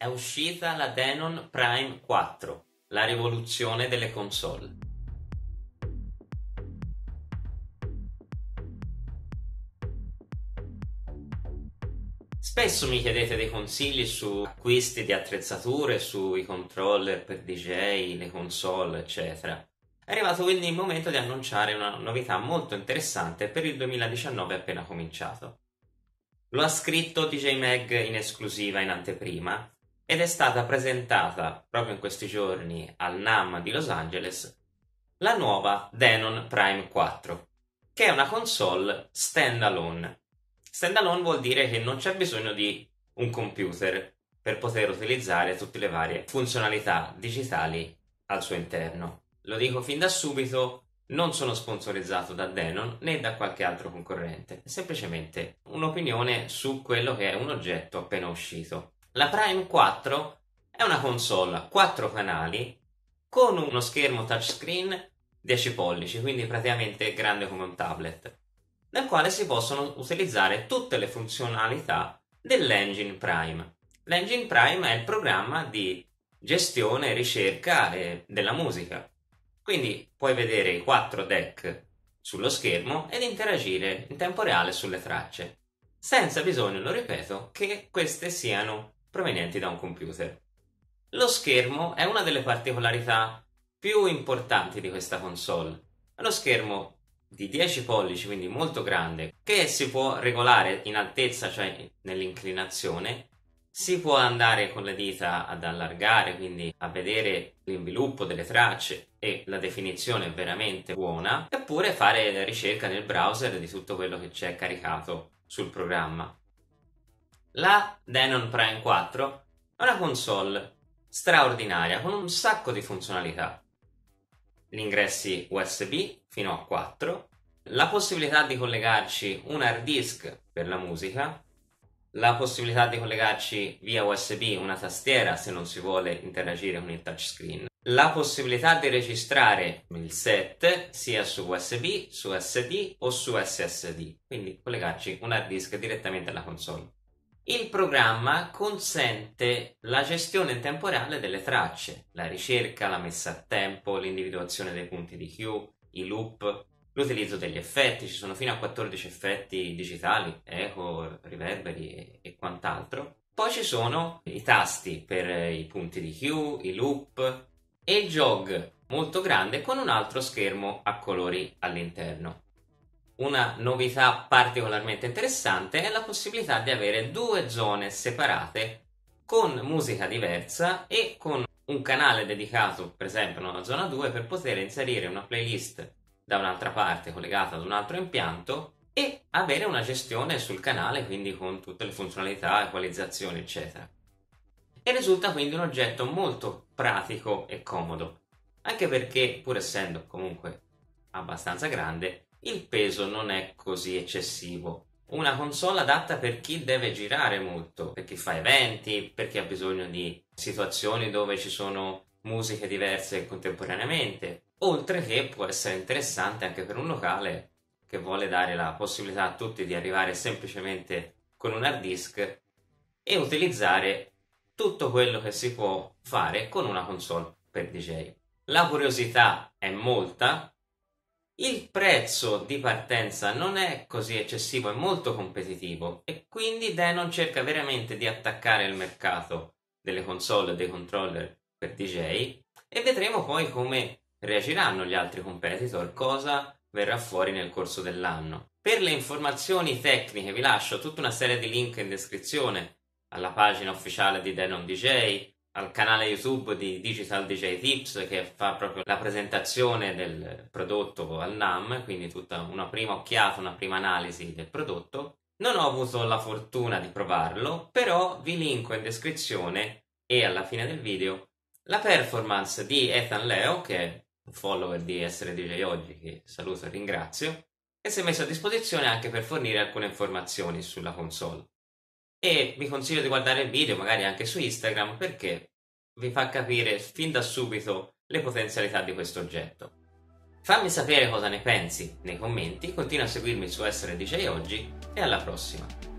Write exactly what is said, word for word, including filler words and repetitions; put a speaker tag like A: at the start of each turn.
A: è uscita la Denon Prime quattro, la rivoluzione delle console. Spesso mi chiedete dei consigli su acquisti di attrezzature, sui controller per D J, le console, eccetera. È arrivato quindi il momento di annunciare una novità molto interessante per il duemiladiciannove appena cominciato. Lo ha scritto D J Mag in esclusiva in anteprima ed è stata presentata proprio in questi giorni al NAMM di Los Angeles la nuova Denon Prime quattro, che è una console standalone. Standalone vuol dire che non c'è bisogno di un computer per poter utilizzare tutte le varie funzionalità digitali al suo interno. Lo dico fin da subito, non sono sponsorizzato da Denon né da qualche altro concorrente, è semplicemente un'opinione su quello che è un oggetto appena uscito. La Prime quattro è una console a quattro canali con uno schermo touchscreen dieci pollici, quindi praticamente grande come un tablet, nel quale si possono utilizzare tutte le funzionalità dell'Engine Prime. L'Engine Prime è il programma di gestione e ricerca della musica. Quindi puoi vedere i quattro deck sullo schermo ed interagire in tempo reale sulle tracce, senza bisogno, lo ripeto, che queste siano provenienti da un computer. Lo schermo è una delle particolarità più importanti di questa console. È uno schermo di dieci pollici, quindi molto grande, che si può regolare in altezza, cioè nell'inclinazione. Si può andare con le dita ad allargare, quindi a vedere l'inviluppo delle tracce e la definizione è veramente buona, eppure fare ricerca nel browser di tutto quello che c'è caricato sul programma. La Denon Prime quattro è una console straordinaria con un sacco di funzionalità. Gli ingressi U S B fino a quattro, la possibilità di collegarci un hard disk per la musica, la possibilità di collegarci via U S B una tastiera se non si vuole interagire con il touchscreen, la possibilità di registrare il set sia su U S B, su S D o su S S D, quindi collegarci un hard disk direttamente alla console. Il programma consente la gestione in tempo reale delle tracce, la ricerca, la messa a tempo, l'individuazione dei punti di cue, i loop, l'utilizzo degli effetti. Ci sono fino a quattordici effetti digitali, eco, riverberi e, e quant'altro. Poi ci sono i tasti per i punti di cue, i loop e il jog molto grande con un altro schermo a colori all'interno. Una novità particolarmente interessante è la possibilità di avere due zone separate con musica diversa e con un canale dedicato, per esempio nella zona due, per poter inserire una playlist da un'altra parte collegata ad un altro impianto e avere una gestione sul canale, quindi con tutte le funzionalità, equalizzazioni, eccetera. E risulta quindi un oggetto molto pratico e comodo, anche perché, pur essendo comunque abbastanza grande, il peso non è così eccessivo. Una console adatta per chi deve girare molto, per chi fa eventi, per chi ha bisogno di situazioni dove ci sono musiche diverse contemporaneamente, oltre che può essere interessante anche per un locale che vuole dare la possibilità a tutti di arrivare semplicemente con un hard disk e utilizzare tutto quello che si può fare con una console per D J. La curiosità è molta. Il prezzo di partenza non è così eccessivo, è molto competitivo e quindi Denon cerca veramente di attaccare il mercato delle console e dei controller per D J e vedremo poi come reagiranno gli altri competitor, cosa verrà fuori nel corso dell'anno. Per le informazioni tecniche vi lascio tutta una serie di link in descrizione alla pagina ufficiale di Denon D J, al canale YouTube di Digital D J Tips che fa proprio la presentazione del prodotto al NAMM, quindi tutta una prima occhiata, una prima analisi del prodotto. Non ho avuto la fortuna di provarlo, però vi linko in descrizione e alla fine del video la performance di Ethan Leo, che è un follower di Essere D J Oggi, che saluto e ringrazio, e si è messo a disposizione anche per fornire alcune informazioni sulla console. E vi consiglio di guardare il video magari anche su Instagram perché vi fa capire fin da subito le potenzialità di questo oggetto. Fammi sapere cosa ne pensi nei commenti, continua a seguirmi su Essere D J Oggi e alla prossima!